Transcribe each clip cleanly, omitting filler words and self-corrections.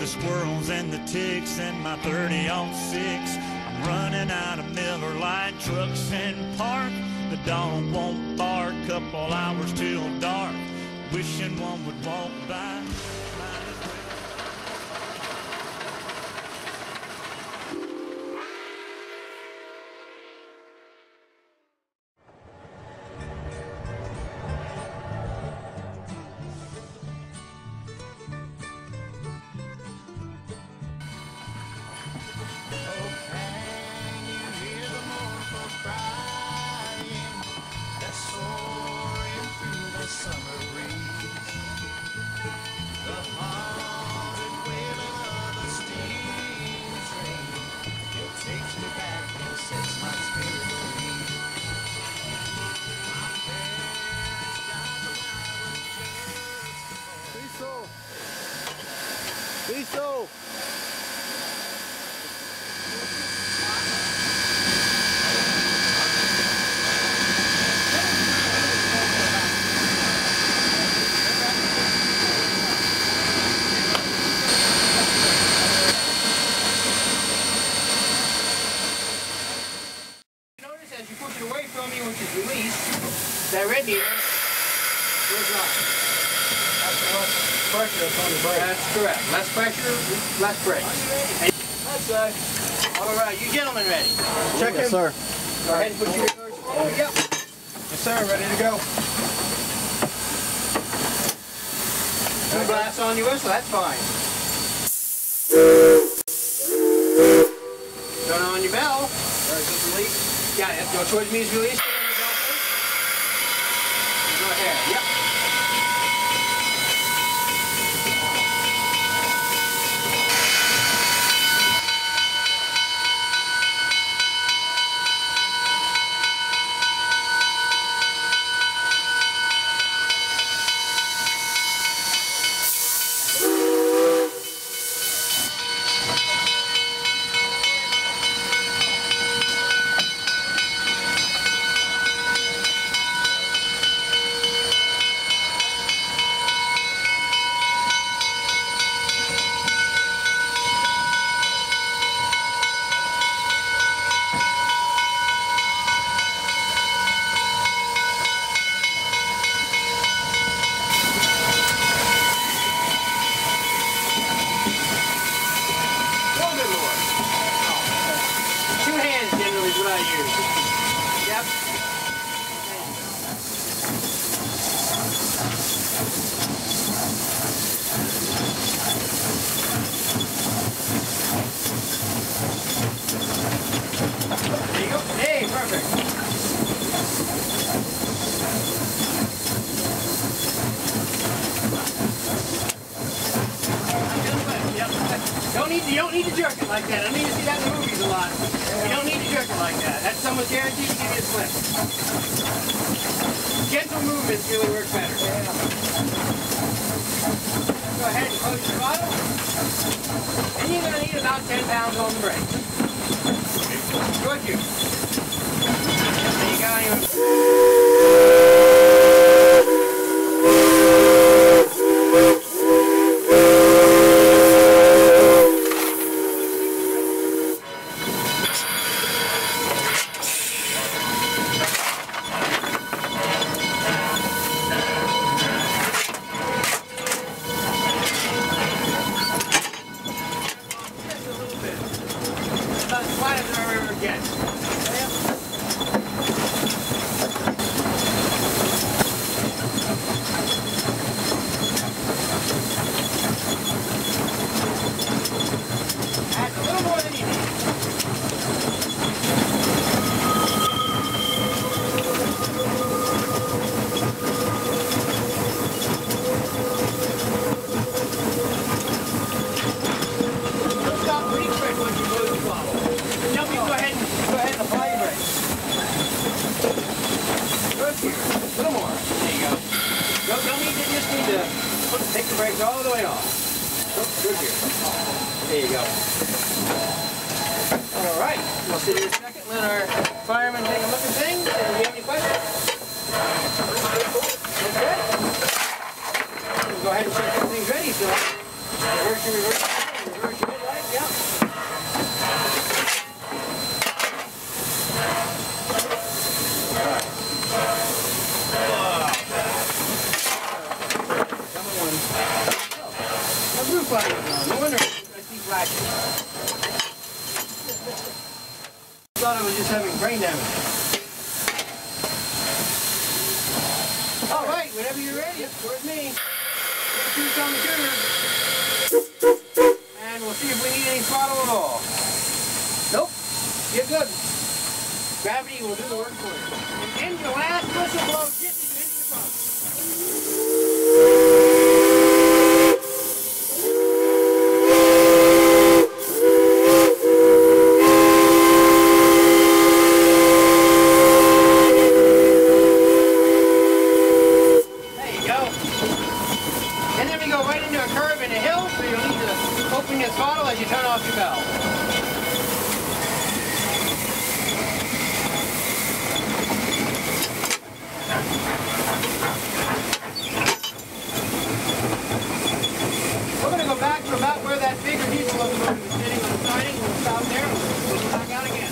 squirrels and the ticks and my 30-06. I'm running out of Miller Lite trucks and park. The dog won't bark, couple hours till dark. Wishing one would walk by. Listo. Notice as you push it away from you, which is released, that red needle will drop. That's the less pressure that's on the brake. That's correct. Less pressure, less brakes. That's all right. You gentlemen ready? Check him. Yes, sir. Go ahead and put your doors forward. Yep. Yes, sir. Ready to go. No glass on you, so that's fine. Turn on your bell. There's the release. Yeah, go towards me as release. Go ahead. Yep. You don't need to jerk it like that. I need to see that in the movies a lot. You don't need to jerk it like that. That's someone's guaranteed to give you a slip. Gentle movements really work better. Yeah. Go ahead and close your throttle. And you're going to need about 10 pounds on the brake. Good you. There you go. Take the brakes all the way off. Good here. There you go. All right. We'll sit here a second. Let our fireman take a look at things. Do you have any questions? Okay. Go ahead and check everything's ready. So reverse your reverse. just having brain damage. All right, whenever you're ready, it's towards me. Shoot on the trigger. And we'll see if we need any throttle at all. Nope, you're good. Gravity will do the work for you. And then your last whistle blows just as you enter the front. There you go. And then we go right into a curve in a hill, so you'll need to open your throttle as you turn off your valve. We're going to go back to about where that bigger diesel locomotive is sitting on the siding. We'll stop there and we'll go back out again.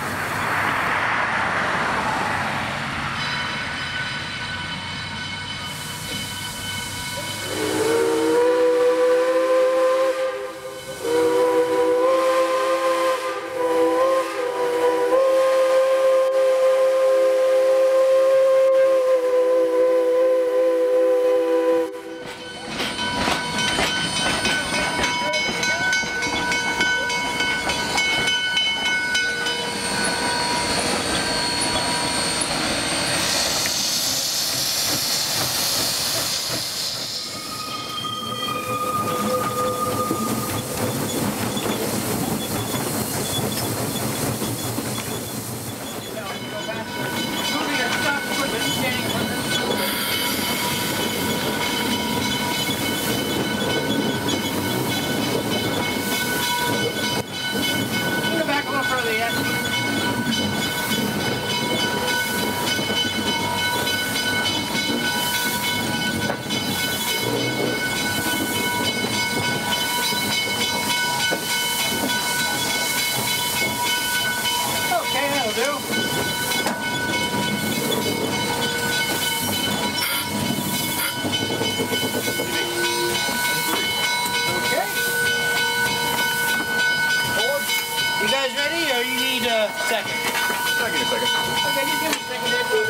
Second. Second. Okay, just give me a second there. Please.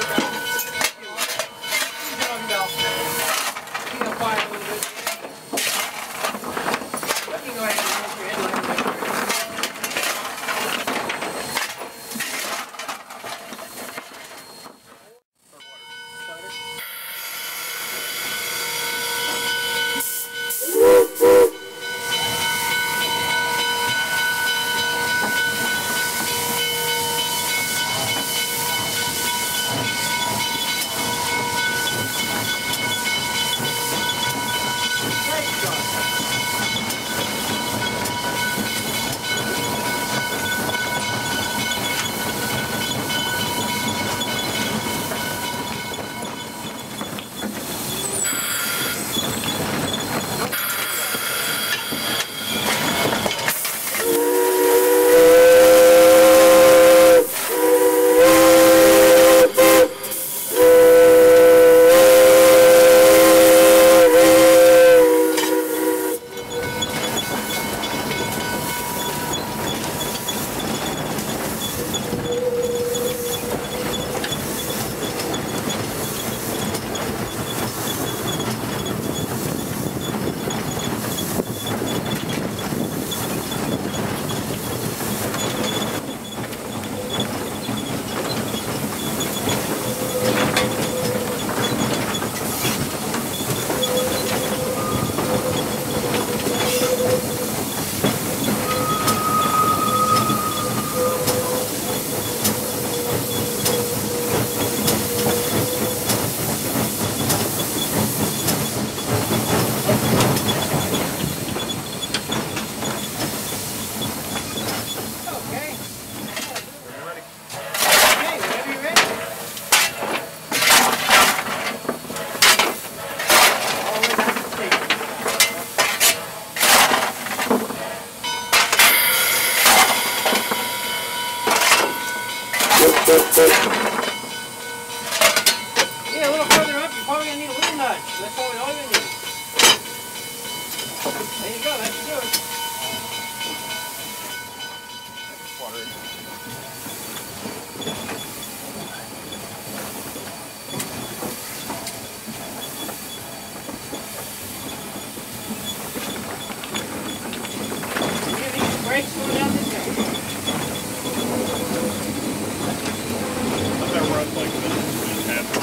Turn on the bell. You can fire a little bit. You can go ahead and get your headlight. Yeah, a little further up, you're probably going to need a little nudge. That's all you need. There you go, that should do it. Water. brakes going down this hill. Let that run like this. Just happen.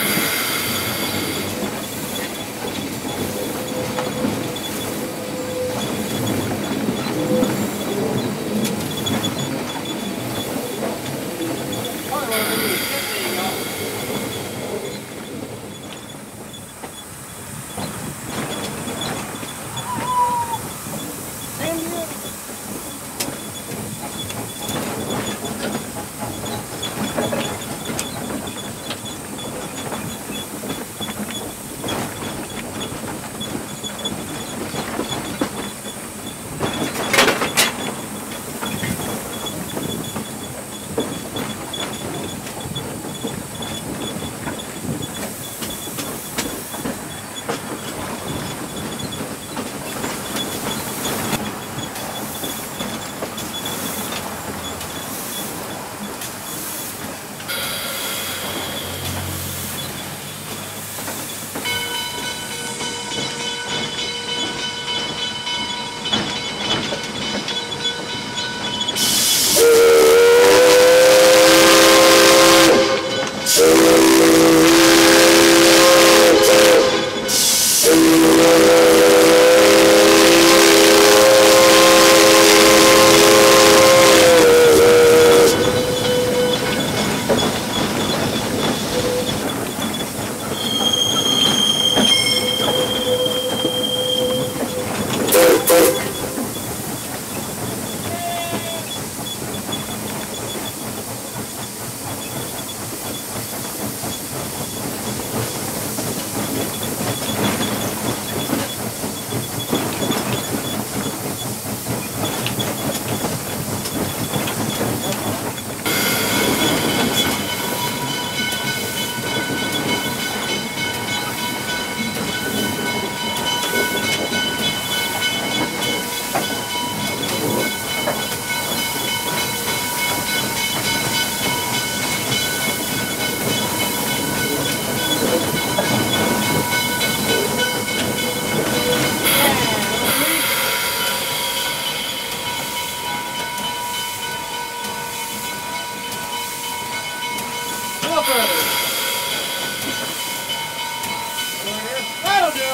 That'll do.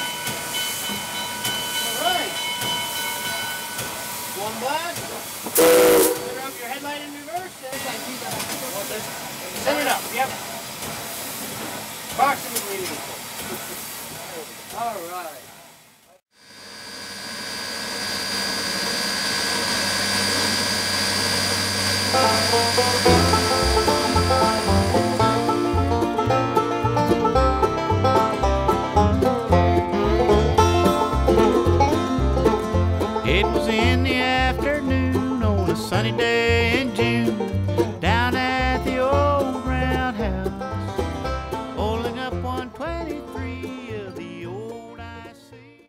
Alright. One blast. Center up your headlight in reverse. Center it up, yep. Approximately equal. Alright. It was in the afternoon on a sunny day in June, down at the old